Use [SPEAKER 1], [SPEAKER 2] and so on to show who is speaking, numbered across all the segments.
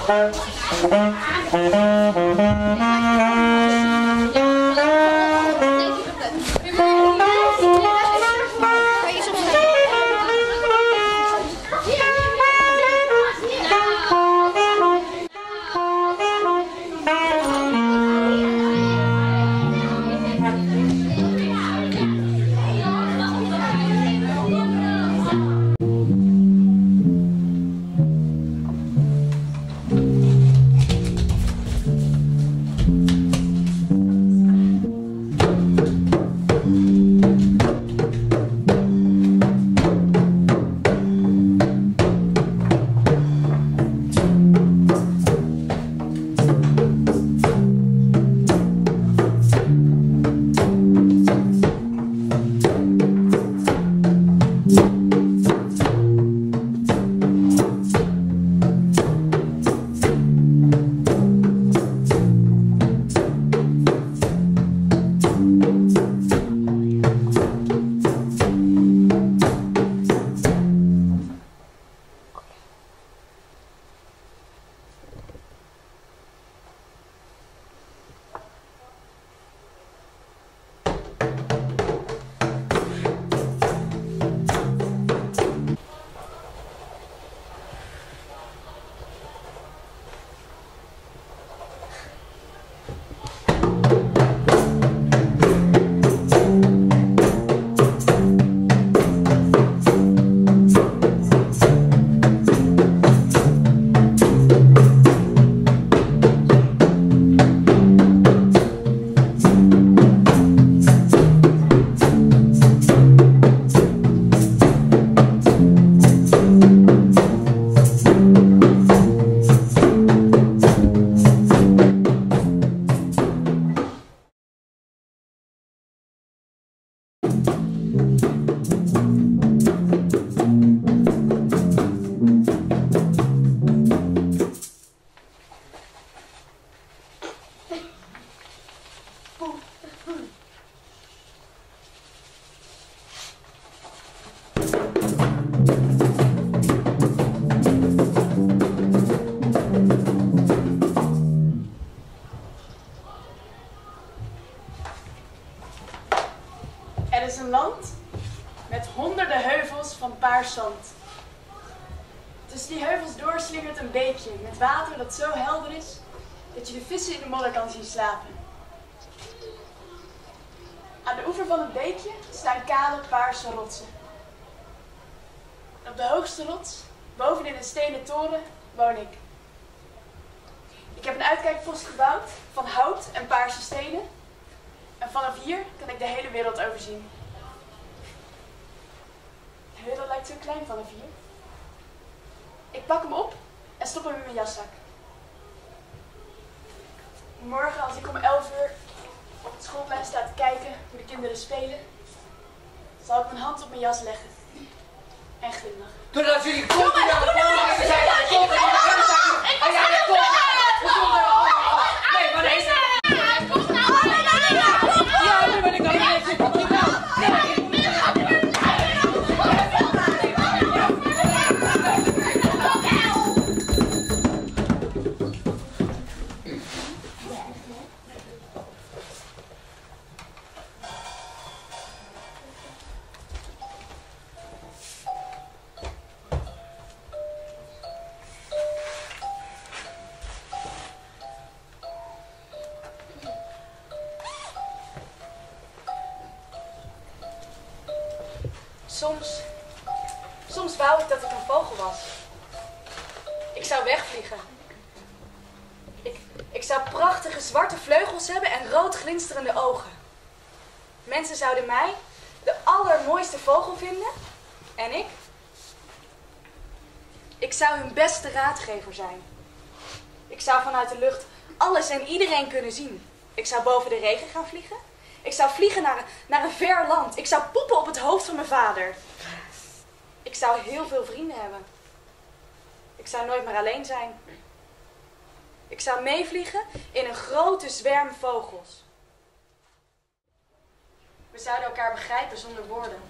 [SPEAKER 1] Er is een land met honderden heuvels van paars zand. Tussen die heuvels door slingert een beekje met water dat zo helder is dat je de vissen in de modder kan zien slapen. Aan de oever van het beekje staan kale paarse rotsen. En op de hoogste rots, bovenin een stenen toren, woon ik. Ik heb een uitkijkpost gebouwd van hout en paarse stenen. En vanaf hier kan ik de hele wereld overzien. De wereld lijkt zo klein vanaf hier. Ik pak hem op en stop hem in mijn jaszak. Morgen als ik om 11 uur op het schoolplein sta te kijken hoe de kinderen spelen, zal ik mijn hand op mijn jas leggen en glimlachen.
[SPEAKER 2] Doordat jullie continu aan het voorlezen zijn, komt er in de rugzak. En ja, dat komt. Nee, maar deze. Ja, nu ben ik al een beetje op.
[SPEAKER 1] Soms wou ik dat ik een vogel was. Ik zou wegvliegen. Ik zou prachtige zwarte vleugels hebben en rood glinsterende ogen. Mensen zouden mij de allermooiste vogel vinden. En ik zou hun beste raadgever zijn. Ik zou vanuit de lucht alles en iedereen kunnen zien. Ik zou boven de regen gaan vliegen. Ik zou vliegen naar een ver land. Ik zou poepen op het hoofd van mijn vader. Ik zou heel veel vrienden hebben. Ik zou nooit meer alleen zijn. Ik zou meevliegen in een grote zwerm vogels. We zouden elkaar begrijpen zonder woorden.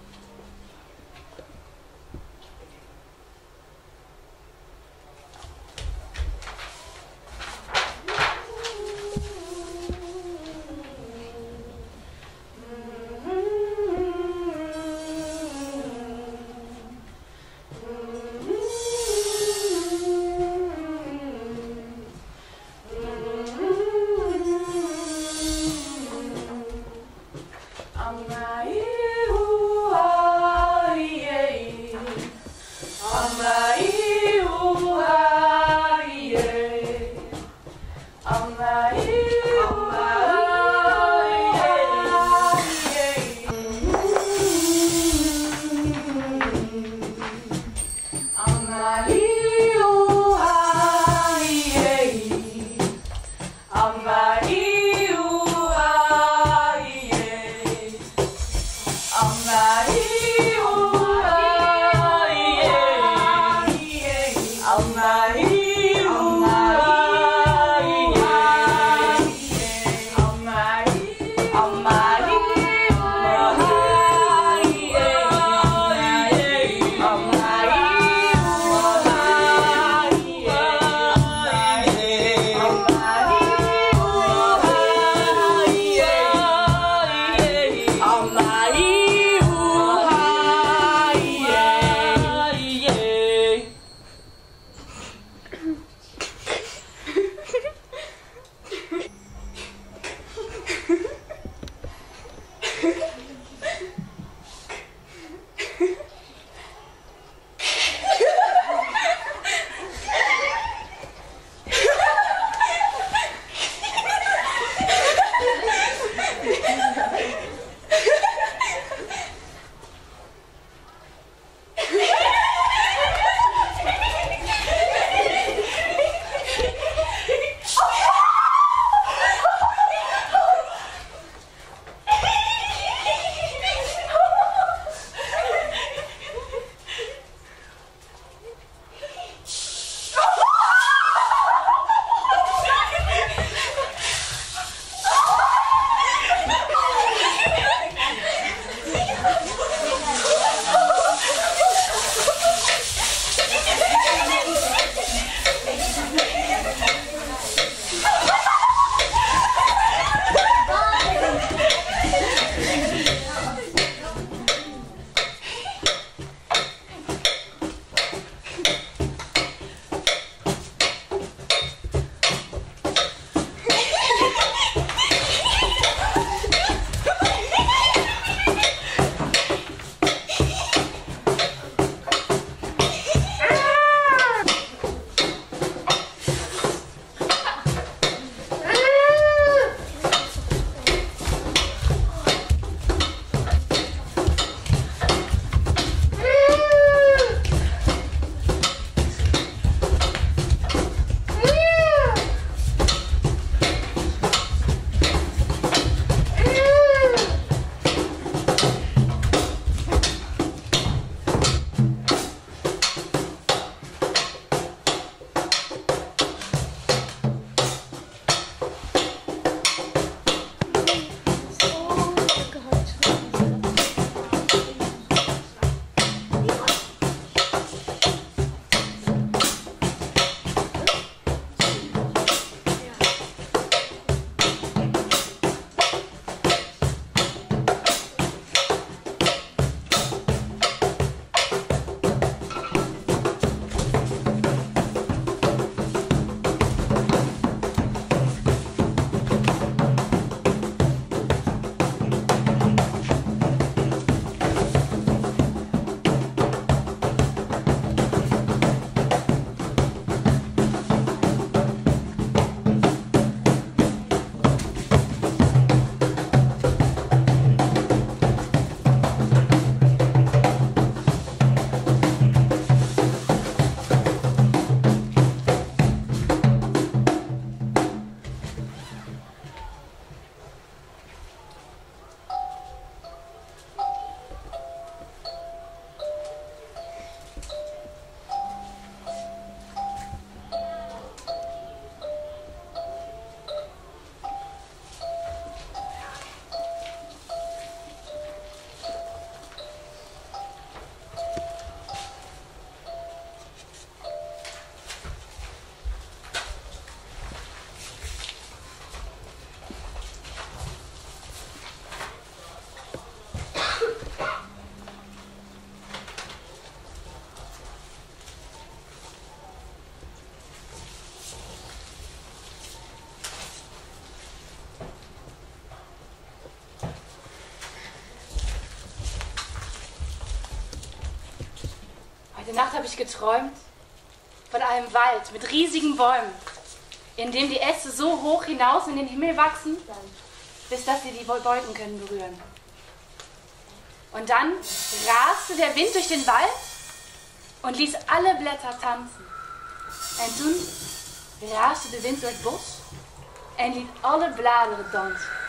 [SPEAKER 3] Heute Nacht habe ich geträumt von einem Wald mit riesigen Bäumen, in dem die Äste so hoch hinaus in den Himmel wachsen, bis dass sie die Wolken können berühren. Und dann raste der Wind durch den Wald und ließ alle Blätter tanzen. En toen raasde de wind door het bos en liet alle bladeren dansen.